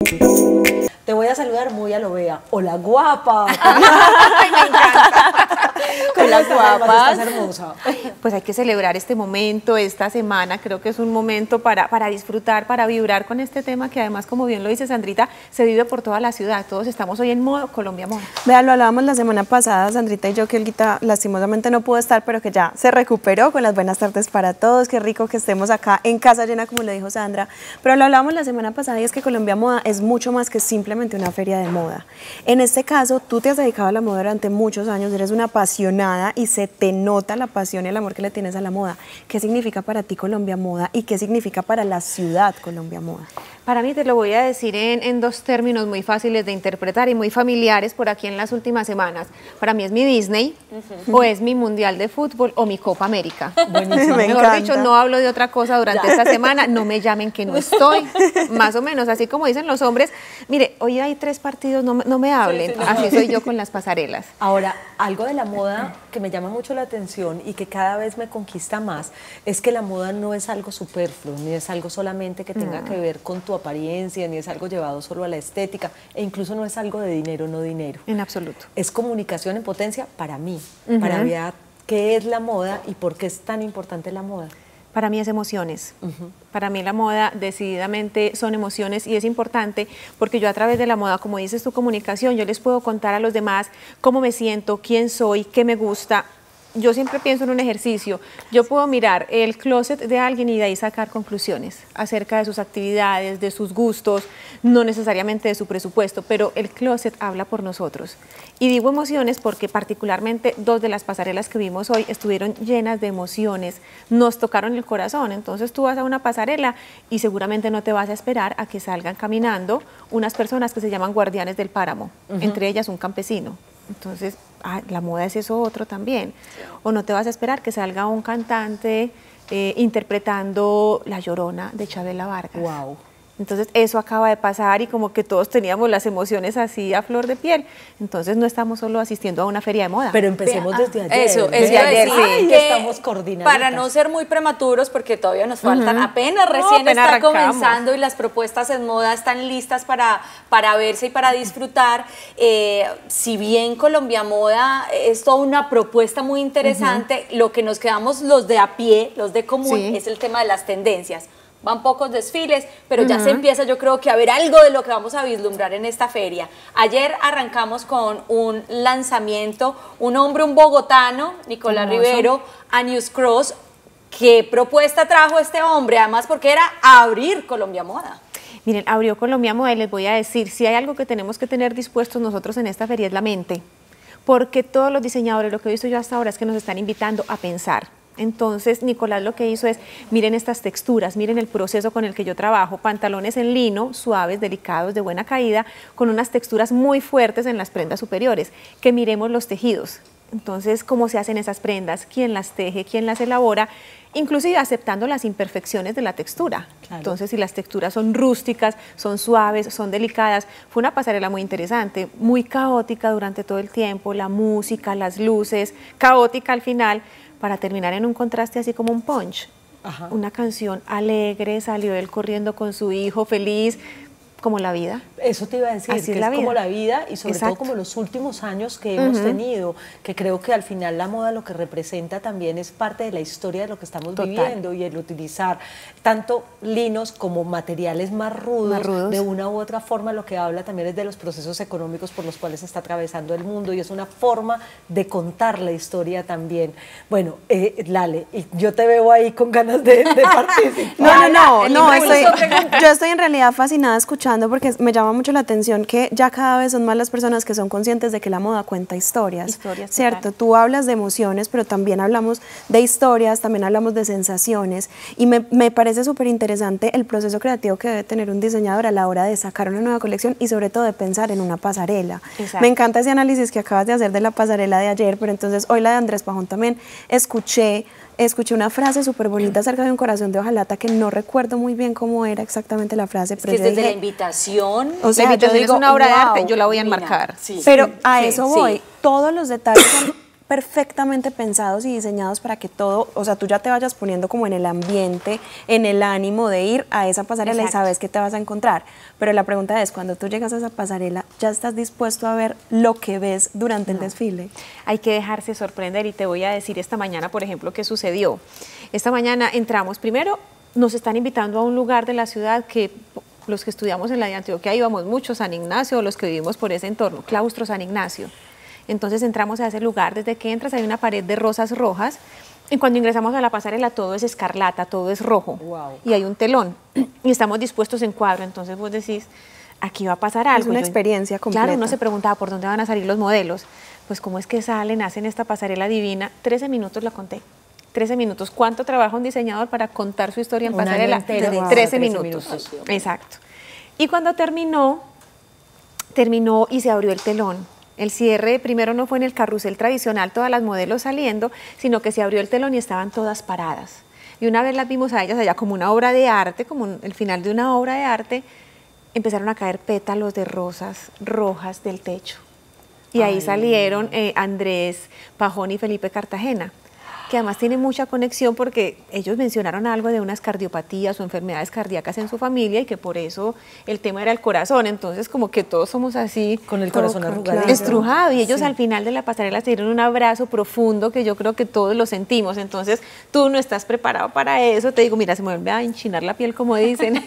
Te voy a saludar muy a lo Bea. Hola, guapa. Ay, me encanta. Hola, guapa. Estás hermosa. Pues hay que celebrar este momento, esta semana. Creo que es un momento para disfrutar, para vibrar con este tema que además, como bien lo dice Sandrita, se vive por toda la ciudad. Todos estamos hoy en modo Colombia Moda. Vea, lo hablábamos la semana pasada, Sandrita y yo, que Olguita lastimosamente no pudo estar, pero que ya se recuperó con las buenas tardes para todos. Qué rico que estemos acá en casa llena, como le dijo Sandra. Pero lo hablábamos la semana pasada y es que Colombia Moda es mucho más que simplemente una feria de moda. En este caso, tú te has dedicado a la moda durante muchos años, eres una apasionada y se te nota la pasión y el amor que le tienes a la moda. ¿Qué significa para ti Colombia Moda y qué significa para la ciudad Colombia Moda? Para mí, te lo voy a decir en dos términos muy fáciles de interpretar y muy familiares por aquí en las últimas semanas. Para mí es mi Disney, o es mi Mundial de Fútbol, o mi Copa América. Buenísimo. Mejor dicho, no hablo de otra cosa durante esta semana, no me llamen que no estoy, más o menos, así como dicen los hombres. Mire, hoy hay 3 partidos, no me hablen, Sí, así soy yo con las pasarelas. Ahora, algo de la moda que me llama mucho la atención y que cada vez me conquista más es que la moda no es algo superfluo, ni es algo solamente que tenga que ver con tu apariencia, ni es algo llevado solo a la estética, e incluso no es algo de dinero, no dinero. En absoluto. Es comunicación en potencia para mí, para ver qué es la moda y por qué es tan importante la moda. Para mí es emociones. Para mí la moda decididamente son emociones y es importante porque yo a través de la moda, como dices tu comunicación, yo les puedo contar a los demás cómo me siento, quién soy, qué me gusta. Yo siempre pienso en un ejercicio. Yo puedo mirar el closet de alguien y de ahí sacar conclusiones acerca de sus actividades, de sus gustos, no necesariamente de su presupuesto, pero el closet habla por nosotros. Y digo emociones porque particularmente 2 de las pasarelas que vimos hoy estuvieron llenas de emociones, nos tocaron el corazón. Entonces tú vas a una pasarela y seguramente no te vas a esperar a que salgan caminando unas personas que se llaman guardianes del páramo, entre ellas un campesino. Entonces, la moda es eso otro también. O no te vas a esperar que salga un cantante interpretando La Llorona de Chabela Vargas. Wow. Entonces eso acaba de pasar y como que todos teníamos las emociones así a flor de piel. Entonces no estamos solo asistiendo a una feria de moda. Pero empecemos desde ayer. Eso, desde ayer, sí. que Estamos coordinadas. para no ser muy prematuros, porque todavía nos faltan, apenas recién apenas está arrancamos. comenzando y las propuestas en moda están listas para verse y para disfrutar. Si bien Colombia Moda es toda una propuesta muy interesante, lo que nos quedamos los de a pie, los de común, es el tema de las tendencias. Van pocos desfiles, pero ya se empieza, yo creo que a ver algo de lo que vamos a vislumbrar en esta feria. Ayer arrancamos con un lanzamiento, un hombre, un bogotano, Nicolás Rivero, a News Cross. ¿Qué propuesta trajo este hombre? Además, porque era abrir Colombia Moda. Miren, abrió Colombia Moda y les voy a decir, si hay algo que tenemos que tener dispuestos nosotros en esta feria es la mente, porque todos los diseñadores, lo que he visto yo hasta ahora es que nos están invitando a pensar. Entonces, Nicolás lo que hizo es, miren estas texturas, miren el proceso con el que yo trabajo, pantalones en lino, suaves, delicados, de buena caída, con unas texturas muy fuertes en las prendas superiores, que miremos los tejidos. Entonces, cómo se hacen esas prendas, quién las teje, quién las elabora, inclusive aceptando las imperfecciones de la textura. Claro. Entonces, si las texturas son rústicas, son suaves, son delicadas, fue una pasarela muy interesante, muy caótica durante todo el tiempo, la música, las luces, caótica al final, para terminar en un contraste así como un punch. Una canción alegre, salió él corriendo con su hijo feliz, como la vida. Eso te iba a decir, así que es como la vida y sobre todo como los últimos años que hemos tenido, que creo que al final la moda lo que representa también es parte de la historia de lo que estamos viviendo y el utilizar tanto linos como materiales más rudos, de una u otra forma, lo que habla también es de los procesos económicos por los cuales está atravesando el mundo y es una forma de contar la historia también. Bueno, Lale, y yo te veo ahí con ganas de participar. Yo estoy en realidad fascinada escuchando porque me llama mucho la atención que ya cada vez son más las personas que son conscientes de que la moda cuenta historias, ¿cierto? Tú hablas de emociones, pero también hablamos de historias, también hablamos de sensaciones y me parece súper interesante el proceso creativo que debe tener un diseñador a la hora de sacar una nueva colección y sobre todo de pensar en una pasarela. Me encanta ese análisis que acabas de hacer de la pasarela de ayer, pero entonces hoy la de Andrés Pajón también escuché una frase súper bonita acerca de un corazón de hojalata que no recuerdo muy bien cómo era exactamente la frase. Pero es que desde la invitación, o sea, la invitación yo digo, es una obra de arte, yo la voy a enmarcar. Pero a eso voy, todos los detalles son perfectamente pensados y diseñados para que todo, o sea, tú ya te vayas poniendo como en el ambiente, en el ánimo de ir a esa pasarela. Exacto. Y sabes que te vas a encontrar. Pero la pregunta es, cuando tú llegas a esa pasarela, ¿ya estás dispuesto a ver lo que ves durante el desfile? Hay que dejarse sorprender, y te voy a decir esta mañana, por ejemplo, qué sucedió. Esta mañana entramos, primero nos están invitando a un lugar de la ciudad que los que estudiamos en la de Antioquia íbamos mucho, San Ignacio, los que vivimos por ese entorno, Claustro San Ignacio. Entonces entramos a ese lugar, desde que entras hay una pared de rosas rojas, y cuando ingresamos a la pasarela todo es escarlata, todo es rojo, y hay un telón, y estamos dispuestos en cuadro. Entonces vos decís, aquí va a pasar algo. Es una experiencia completa. Claro, uno se preguntaba por dónde van a salir los modelos, pues cómo es que salen, hacen esta pasarela divina. 13 minutos la conté. 13 minutos. ¿Cuánto trabaja un diseñador para contar su historia en pasarela? Entero, 13 minutos. Exacto. Y cuando terminó y se abrió el telón. El cierre primero no fue en el carrusel tradicional, todas las modelos saliendo, sino que se abrió el telón y estaban todas paradas. Y una vez las vimos a ellas allá como una obra de arte, como el final de una obra de arte, empezaron a caer pétalos de rosas rojas del techo. Y ahí salieron Andrés Pajón y Felipe Cartagena, que además tiene mucha conexión porque ellos mencionaron algo de unas cardiopatías o enfermedades cardíacas en su familia y que por eso el tema era el corazón. Entonces como que todos somos así, con el corazón arrugadito, estrujado, y ellos al final de la pasarela se dieron un abrazo profundo que yo creo que todos lo sentimos. Entonces tú no estás preparado para eso, te digo, mira, se me vuelve a enchinar la piel, como dicen,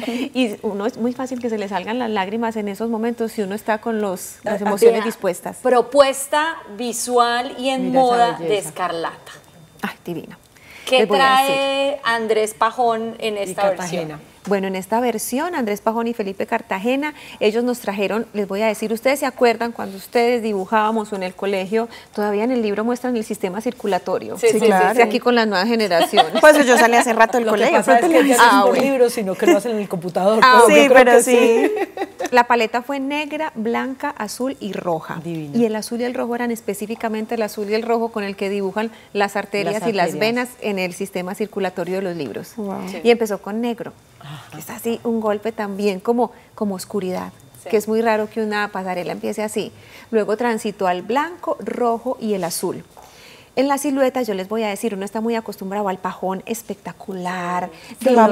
y uno es muy fácil que se le salgan las lágrimas en esos momentos si uno está con las emociones dispuestas. Propuesta visual y en moda de Escarlata. Ay, divina. ¿Qué trae Andrés Pajón en esta versión? Bueno, en esta versión, Andrés Pajón y Felipe Cartagena, ellos nos trajeron, les voy a decir, ustedes se acuerdan cuando ustedes dibujábamos o en el colegio, todavía en el libro muestran el sistema circulatorio. Sí, claro. Sí, aquí con las nuevas generaciones. Pues yo salí hace rato del colegio. Lo que pasa es que ya no es por libros, sino que lo hacen en el computador. Sí, pero sí. La paleta fue negra, blanca, azul y roja. Divino. Y el azul y el rojo eran específicamente el azul y el rojo con el que dibujan las arterias y las venas en el sistema circulatorio de los libros. Wow. Sí. Y empezó con negro. Que es así un golpe también como oscuridad, que es muy raro que una pasarela empiece así. Luego transitó al blanco, rojo y el azul. En la silueta yo les voy a decir, uno está muy acostumbrado al pajón espectacular, de las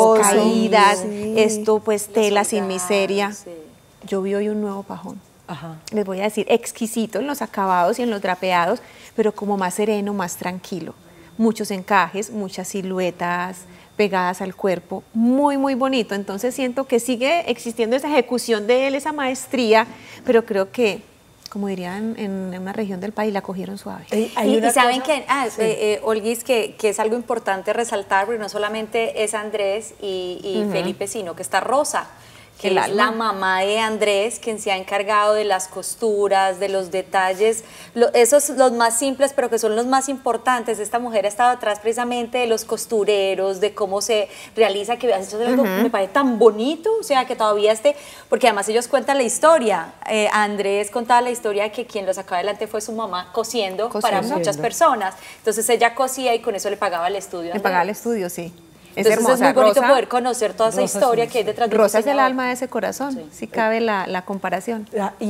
caídas, esto pues tela sin miseria. Yo vi hoy un nuevo pajón. Les voy a decir, exquisito en los acabados y en los drapeados, pero como más sereno, más tranquilo. Muchos encajes, muchas siluetas pegadas al cuerpo, muy, muy bonito. Entonces siento que sigue existiendo esa ejecución de él, esa maestría, pero creo que, como dirían en una región del país, la cogieron suave. Y saben que, Olguis, que es algo importante resaltar, porque no solamente es Andrés y Felipe, sino que está Rosa, que es la mamá de Andrés, quien se ha encargado de las costuras, de los detalles, esos los más simples, pero que son los más importantes. Esta mujer ha estado atrás precisamente de los costureros, de cómo se realiza, que eso es algo me parece tan bonito, o sea, que todavía porque además ellos cuentan la historia. Andrés contaba la historia de que quien lo sacó adelante fue su mamá cosiendo para muchas personas. Entonces ella cosía y con eso le pagaba el estudio. Le pagaba el estudio, sí. Es hermosa. Es muy bonito poder conocer toda esa historia que hay detrás de Rosa es el alma de ese corazón, si cabe la comparación.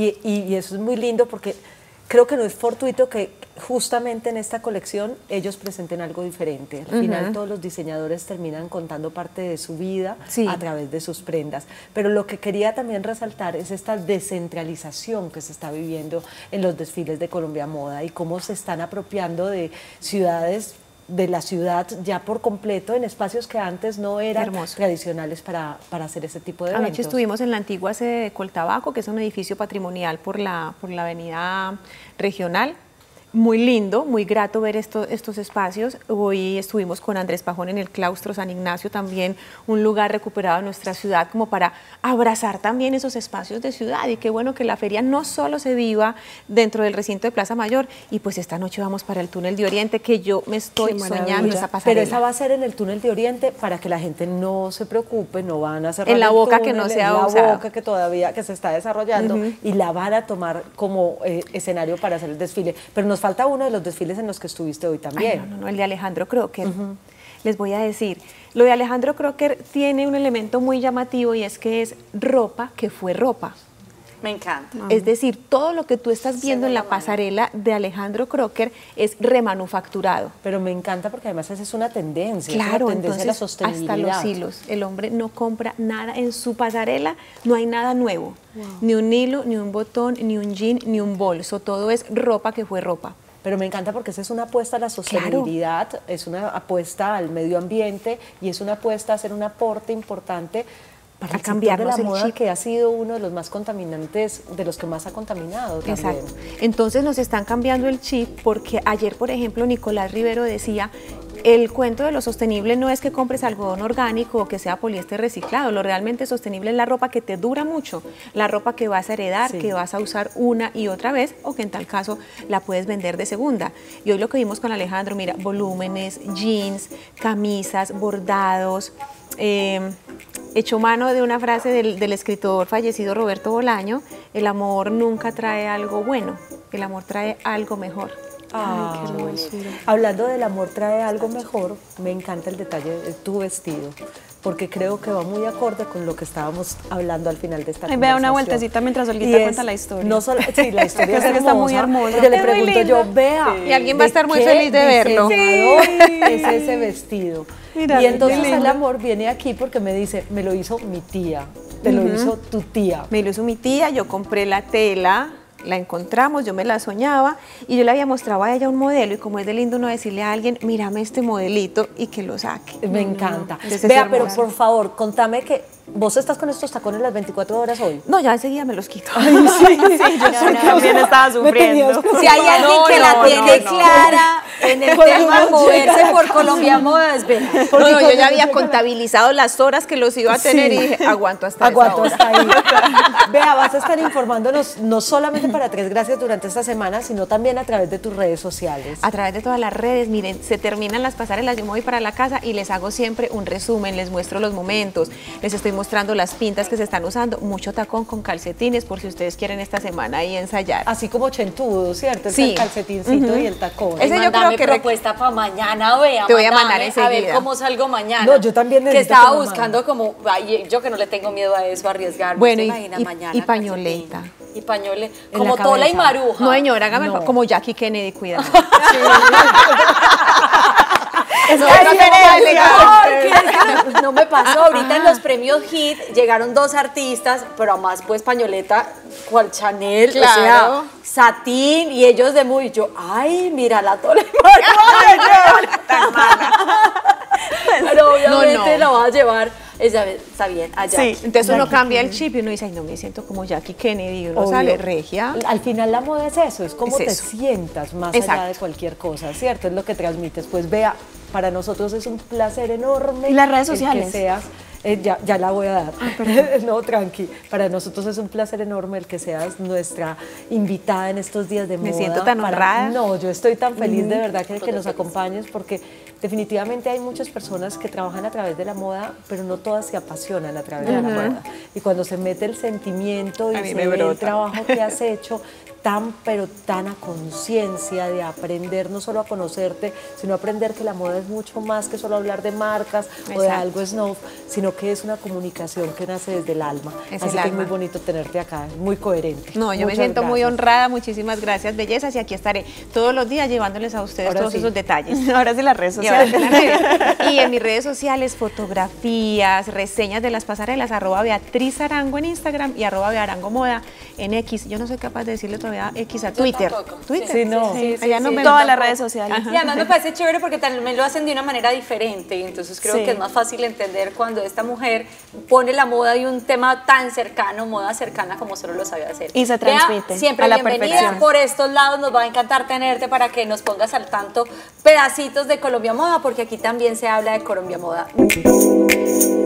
Y eso es muy lindo porque creo que no es fortuito que justamente en esta colección ellos presenten algo diferente. Al final todos los diseñadores terminan contando parte de su vida a través de sus prendas. Pero lo que quería también resaltar es esta descentralización que se está viviendo en los desfiles de Colombia Moda y cómo se están apropiando de ciudades, de la ciudad ya por completo, en espacios que antes no eran tradicionales para hacer ese tipo de eventos. Anoche estuvimos en la antigua sede de Coltabaco, que es un edificio patrimonial por la avenida regional. Muy lindo, muy grato ver estos espacios. Hoy estuvimos con Andrés Pajón en el Claustro San Ignacio, también un lugar recuperado en nuestra ciudad como para abrazar también esos espacios de ciudad. Y qué bueno que la feria no solo se viva dentro del recinto de Plaza Mayor, y pues esta noche vamos para el Túnel de Oriente, que yo me estoy soñando esa pasarela. Pero esa va a ser en el Túnel de Oriente para que la gente no se preocupe, no van a cerrar en la boca túnel, que no se ha usado. En la boca que todavía se está desarrollando y la van a tomar como escenario para hacer el desfile. Pero nos falta uno de los desfiles en los que estuviste hoy también. Ay, no, el de Alejandro Crocker. Les voy a decir, lo de Alejandro Crocker tiene un elemento muy llamativo y es que es ropa que fue ropa. Me encanta. Es decir, todo lo que tú estás viendo en la pasarela de Alejandro Crocker es remanufacturado. Pero me encanta porque además esa es una tendencia, claro, es una tendencia a la sostenibilidad. hasta los hilos. El hombre no compra nada en su pasarela, no hay nada nuevo. Ni un hilo, ni un botón, ni un jean, ni un bolso. Todo es ropa que fue ropa. Pero me encanta porque esa es una apuesta a la sostenibilidad, es una apuesta al medio ambiente y es una apuesta a hacer un aporte importante para cambiar de la moda, que ha sido uno de los más contaminantes, de los que más ha contaminado también. Exacto. Entonces nos están cambiando el chip porque ayer, por ejemplo, Nicolás Rivero decía, el cuento de lo sostenible no es que compres algodón orgánico o que sea poliéster reciclado, lo realmente sostenible es la ropa que te dura mucho, la ropa que vas a heredar, que vas a usar una y otra vez o que en tal caso la puedes vender de segunda. Y hoy lo que vimos con Alejandro, mira, volúmenes, jeans, camisas, bordados, hecho mano de una frase del escritor fallecido Roberto Bolaño, el amor nunca trae algo bueno, el amor trae algo mejor. Ay, qué hermosura. Hablando del amor trae algo mejor, me encanta el detalle de tu vestido, porque creo que va muy acorde con lo que estábamos hablando al final de esta conversación. Vea una vueltecita mientras Olguita cuenta la historia. No solo, sí, la historia es está muy hermosa. Porque le pregunto yo, Vea, y alguien va a estar muy feliz de verlo. Es ese vestido. Mira, y entonces el amor viene aquí porque me dice, me lo hizo mi tía, te lo hizo tu tía. Me lo hizo mi tía, yo compré la tela, la encontramos, yo me la soñaba y yo le había mostrado a ella un modelo y como es de lindo uno decirle a alguien, mírame este modelito y que lo saque. Me encanta. Vea, pero por favor, contame que ¿vos estás con estos tacones las 24 horas hoy? No, ya enseguida me los quito. Ay, sí, yo también estaba sufriendo. Si hay alguien que la tiene clara en el tema de moverse por Colombia Moda, es Vea. No, yo ya había contabilizado las horas que los iba a tener y dije, aguanto hasta ahí. Vea, vas a estar informándonos no solamente para Tres Gracias durante esta semana, sino también a través de tus redes sociales. A través de todas las redes, miren, se terminan las pasarelas, yo me voy para la casa y les hago siempre un resumen, les muestro los momentos, les estoy mostrando las pintas que se están usando, mucho tacón con calcetines por si ustedes quieren esta semana ahí ensayar. Así como chentudo, ¿cierto? Sí. El calcetincito y el tacón. Ese yo creo que propuesta para mañana, Vea. Te voy a mandar enseguida. A ver cómo salgo mañana. No, yo también que estaba buscando como, ay, yo que no le tengo miedo a eso, arriesgarme. Bueno, y pañoleta. Y pañoleta, como tola y maruja. No, señora, hágame como Jackie Kennedy, cuidado. No me pasó, ahorita en los premios HIT llegaron dos artistas, pero además pues pañoleta, cual Chanel, claro. O sea, satín, y ellos de muy, yo, ay, mira la tola y pero obviamente la vas a llevar, está bien, allá. Sí, entonces uno cambia el chip y uno dice, ay, no me siento como Jackie Kennedy, y uno sale regia. Al final la moda es eso, es cómo te sientas más allá de cualquier cosa, ¿cierto? Es lo que transmites. Pues Vea, para nosotros es un placer enorme. ¿Y las redes sociales? Que seas, ya la voy a dar. No, tranqui. Para nosotros es un placer enorme el que seas nuestra invitada en estos días de moda. Me siento tan honrada. No, yo estoy tan feliz de verdad que nos acompañes porque definitivamente hay muchas personas que trabajan a través de la moda, pero no todas se apasionan a través de la moda. Y cuando se mete el sentimiento y se ve el trabajo que has hecho, pero tan a conciencia de aprender no solo a conocerte, sino a aprender que la moda es mucho más que solo hablar de marcas o de algo snob, sino que es una comunicación que nace desde el alma. Así que es muy bonito tenerte acá, muy coherente. No, yo me siento muy honrada, muchísimas gracias, bellezas, y aquí estaré todos los días llevándoles a ustedes todos esos detalles. Ahora sí las redes sociales. Y en mis redes sociales, fotografías, reseñas de las pasarelas, @Beatriz Arango en Instagram y @Bearango Moda en X. Yo no soy capaz de decirle todavía X a Twitter. Twitter. Sí, no. Allá nos ven todas las redes sociales. Y además me parece chévere porque también lo hacen de una manera diferente y entonces creo que es más fácil entender cuando esta mujer pone la moda de un tema tan cercano, moda cercana como solo lo sabe hacer. Y se transmite. Vea, siempre a la bienvenida perfección. por estos lados, nos va a encantar tenerte para que nos pongas al tanto pedacitos de Colombia Moda porque aquí también se habla de Colombia Moda.